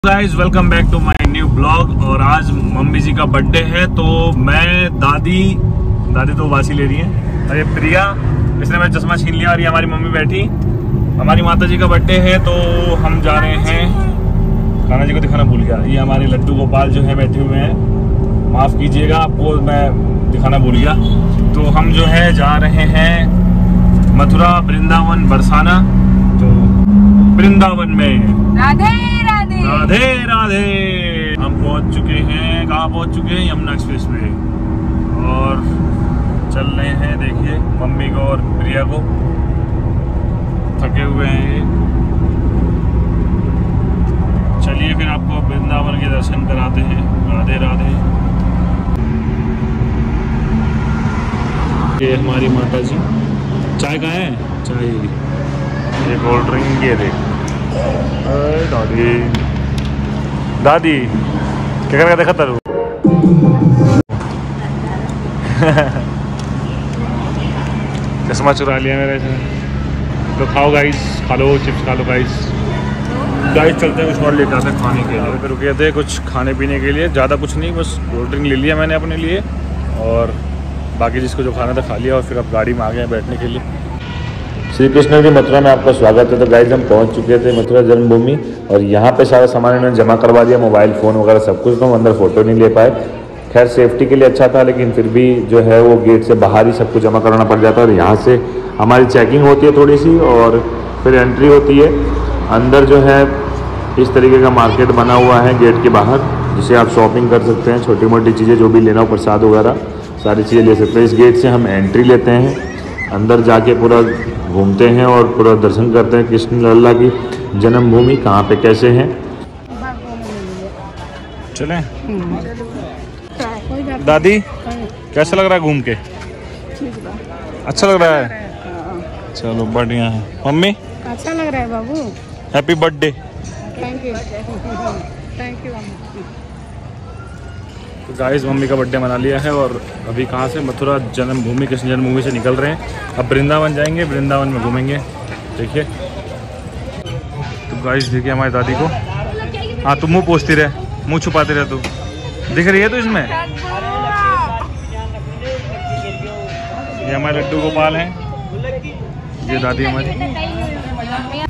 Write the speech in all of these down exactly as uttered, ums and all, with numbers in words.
Guys welcome back to my new blog. और आज mummy जी का बर्थडे है तो मैं दादी दादी तो वासी ले रही है और ये प्रिया, इसने मेरा चश्मा छीन लिया और ये हमारी मम्मी बैठी। हमारी माता जी का बर्थडे है तो हम जा रहे हैं। कान्हा जी को दिखाना भूल गया, ये हमारे लड्डू गोपाल जो है बैठे हुए हैं, माफ़ कीजिएगा आपको मैं दिखाना भूल गया। तो हम जो है जा रहे हैं मथुरा, वृंदावन, बरसाना। तो वृंदावन में राधे राधे राधे राधे हम पहुंच चुके हैं। कहाँ पहुंच चुके हैं? यमुना एक्सप्रेस पे। और चल रहे हैं, देखिए मम्मी को और प्रिया को, थके हुए हैं ये। चलिए फिर आपको वृंदावन के दर्शन कराते हैं। राधे राधे। ये हमारी माता जी। चाय कहाँ है? चाय ये कोल्ड ड्रिंक ये देख। दादी दादी क्या कर देखा तारू चश्मा चुरा लिया मेरे से। तो खाओ गाइस, खा लो चिप्स, खा लो गाइस। गाइस चलते हैं कुछ और लेकर आते खाने के लिए। फिर रुके थे कुछ खाने पीने के लिए, ज़्यादा कुछ नहीं, बस कोल्ड ड्रिंक ले लिया मैंने अपने लिए और बाकी जिसको जो खाना था खा लिया। और फिर अब गाड़ी में आ गए बैठने के लिए। श्री कृष्ण जी मथुरा में आपका स्वागत है। तो गाइस हम पहुंच चुके थे मथुरा जन्मभूमि और यहाँ पे सारा सामान इन्होंने जमा करवा दिया, मोबाइल फ़ोन वगैरह सब कुछ। तो हम अंदर फ़ोटो नहीं ले पाए, खैर सेफ्टी के लिए अच्छा था, लेकिन फिर भी जो है वो गेट से बाहर ही सब कुछ जमा कराना पड़ जाता है। और यहाँ से हमारी चेकिंग होती है थोड़ी सी और फिर एंट्री होती है। अंदर जो है इस तरीके का मार्केट बना हुआ है गेट के बाहर, जिसे आप शॉपिंग कर सकते हैं, छोटी मोटी चीज़ें जो भी लेना हो, प्रसाद वगैरह सारी चीज़ें ले सकते हैं। इस गेट से हम एंट्री लेते हैं, अंदर जाके पूरा घूमते हैं और पूरा दर्शन करते हैं कृष्ण लल्ला की जन्मभूमि कहाँ पे कैसे है। चलें दादी, कैसा लग रहा है घूम के? अच्छा लग रहा है, चलो बढ़िया है। मम्मी अच्छा लग रहा है बाबू। Happy birthday. Thank you thank you. तो गाइस मम्मी का बर्थडे मना लिया है और अभी कहाँ से? मथुरा जन्मभूमि, कृष्ण जन्मभूमि से निकल रहे हैं। अब वृंदावन जाएंगे, वृंदावन में घूमेंगे। देखिए तो गाइस देखिए हमारी दादी को। हाँ तुम मुँह पोंछती रहे, मुँह छुपाते रहे, तू दिख रही है तो इसमें। ये हमारे लड्डू गोपाल हैं, ये दादी हमारी।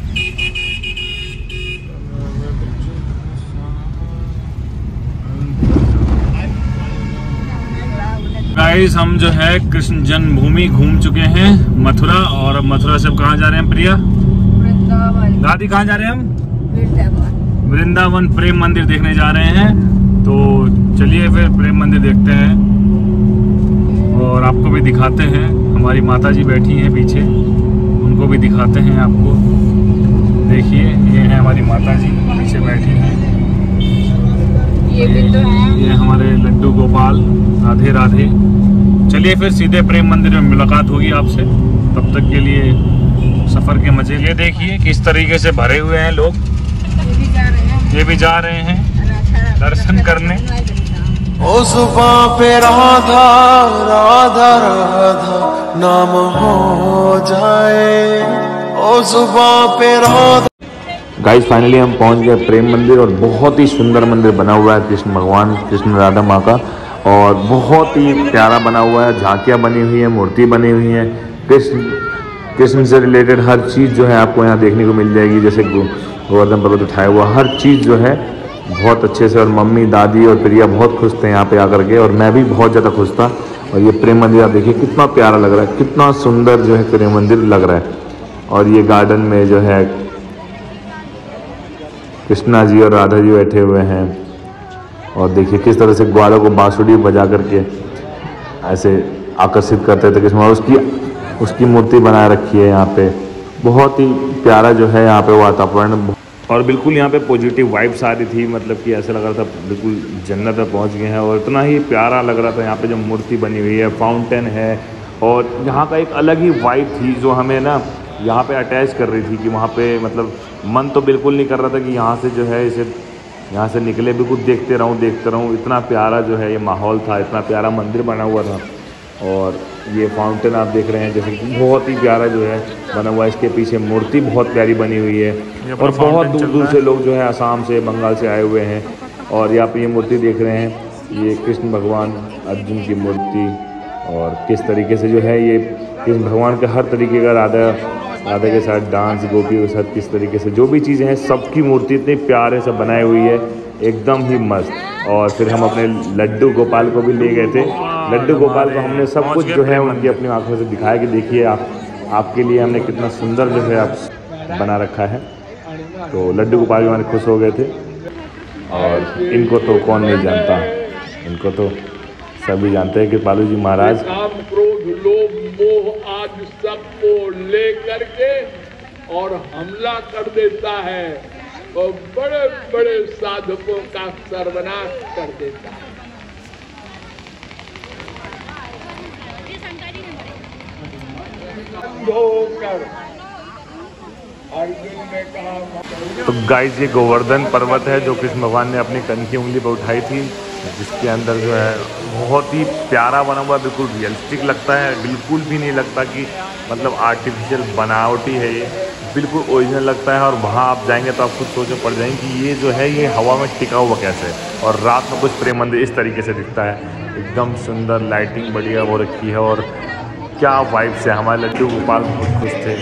गाइस हम जो है कृष्ण जन्मभूमि घूम चुके हैं मथुरा। और मथुरा से अब कहाँ जा रहे हैं प्रिया? वृंदावन। दादी कहाँ जा रहे हैं हम? वृंदावन वृंदावन प्रेम मंदिर देखने जा रहे हैं। तो चलिए फिर प्रेम मंदिर देखते हैं और आपको भी दिखाते हैं। हमारी माता जी बैठी हैं पीछे, उनको भी दिखाते हैं आपको। देखिए ये है हमारी माता जी पीछे बैठी हैं। ये भी तो है, ये हमारे लड्डू गोपाल। राधे राधे। चलिए फिर सीधे प्रेम मंदिर में मुलाकात होगी आपसे, तब तक के लिए सफ़र के मजे। ये देखिए किस तरीके से भरे हुए हैं लोग, ये भी जा रहे हैं, ये भी जा रहे हैं दर्शन करने। ओ जुबां पे राधा राधा राधा नाम हो जाए, ओ जुबां पे राधा। गाइस फाइनली हम पहुंच गए प्रेम मंदिर और बहुत ही सुंदर मंदिर बना हुआ है कृष्ण भगवान, कृष्ण राधा माँ का। और बहुत ही प्यारा बना हुआ है, झांकियाँ बनी हुई है, मूर्ति बनी हुई है। कृष्ण कृष्ण से रिलेटेड हर चीज़ जो है आपको यहाँ देखने को मिल जाएगी। जैसे गोवर्धन पर्वत उठाया हुआ हर चीज़ जो है बहुत अच्छे से। और मम्मी, दादी और प्रिया बहुत खुश थे यहाँ पे आकर के, और मैं भी बहुत ज़्यादा खुश था। और ये प्रेम मंदिर आप देखिए कितना प्यारा लग रहा है, कितना सुंदर जो है प्रेम मंदिर लग रहा है। और ये गार्डन में जो है कृष्णा जी और राधा जी बैठे हुए हैं। और देखिए किस तरह से ग्वालों को बांसुरी बजा करके ऐसे आकर्षित करते थे कृष्ण, और उसकी उसकी मूर्ति बनाए रखी है यहाँ पे। बहुत ही प्यारा जो है यहाँ पे वातावरण, और बिल्कुल यहाँ पे पॉजिटिव वाइब्स आ रही थी। मतलब कि ऐसा लग रहा था बिल्कुल जन्नत में पहुँच गए हैं। और इतना ही प्यारा लग रहा था यहाँ पे जो मूर्ति बनी हुई है, फाउंटेन है, और यहाँ का एक अलग ही वाइब थी जो हमें ना यहाँ पे अटैच कर रही थी कि वहाँ पे मतलब मन तो बिल्कुल नहीं कर रहा था कि यहाँ से जो है इसे यहाँ से निकले, बिल्कुल देखते रहूँ देखते रहूँ। इतना प्यारा जो है ये माहौल था, इतना प्यारा मंदिर बना हुआ था। और ये फाउंटेन आप देख रहे हैं, जैसे कि बहुत ही प्यारा जो है बना हुआ है। इसके पीछे मूर्ति बहुत प्यारी बनी हुई है और बहुत दूर दूर से लोग जो है असम से, बंगाल से आए हुए हैं। और यहाँ पे ये मूर्ति देख रहे हैं, ये कृष्ण भगवान अर्जुन की मूर्ति। और किस तरीके से जो है ये कृष्ण भगवान का हर तरीके का राधा राधा के साथ डांस, गोपियों के साथ किस तरीके से जो भी चीज़ें हैं सबकी मूर्ति इतनी प्यारे से बनाई हुई है, एकदम ही मस्त। और फिर हम अपने लड्डू गोपाल को भी ले गए थे। लड्डू गोपाल को हमने सब कुछ जो है उनकी अपनी आंखों से दिखाया कि देखिए आप आपके लिए हमने कितना सुंदर जो है आप बना रखा है। तो लड्डू गोपाल हमारे खुश हो गए थे। और इनको तो कौन नहीं जानता, इनको तो सभी जानते हैं कि पालू जी महाराज काम, क्रोध, लोभ, मोह आज सबको ले करके और हमला कर देता है और बड़े बड़े साधकों का सर्वनाश कर देता है। अर्जुन ने कहा, तो गाइस ये गोवर्धन पर्वत है जो कृष्ण भगवान ने अपनी कनकी उंगली पर उठाई थी, जिसके अंदर जो है बहुत ही प्यारा बना हुआ, बिल्कुल रियलिस्टिक लगता है। बिल्कुल भी नहीं लगता कि मतलब आर्टिफिशियल बनावटी है, ये बिल्कुल ओरिजिनल लगता है। और वहाँ आप जाएंगे तो आप खुद सोचो पड़ जाएंगे कि ये जो है ये हवा में टिका हुआ कैसे है। और रात में कुछ प्रेम मंदिर इस तरीके से दिखता है, एकदम सुंदर लाइटिंग बढ़िया वो रखी है। और क्या वाइब्स है, हमारे लड्डू गोपाल बहुत खुश थे।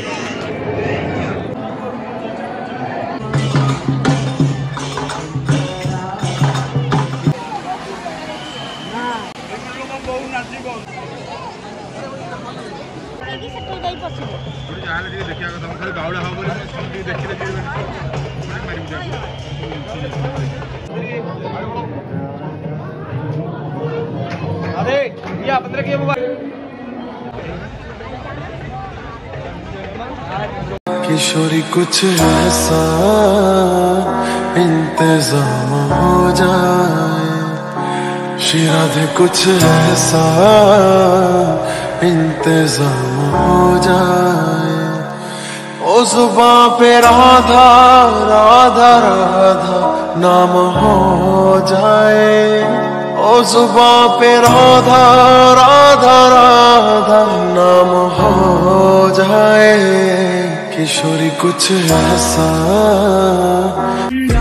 किशोरी कुछ ऐसा इंतजाम हो जाए, श्री राधे कुछ ऐसा इंतजाम हो जाए। ओ जुबां पे राधा राधा राधा नाम हो जाए, ओ जुबां पे राधा राधा राधा नाम हो जाए। किशोरी कुछ ऐसा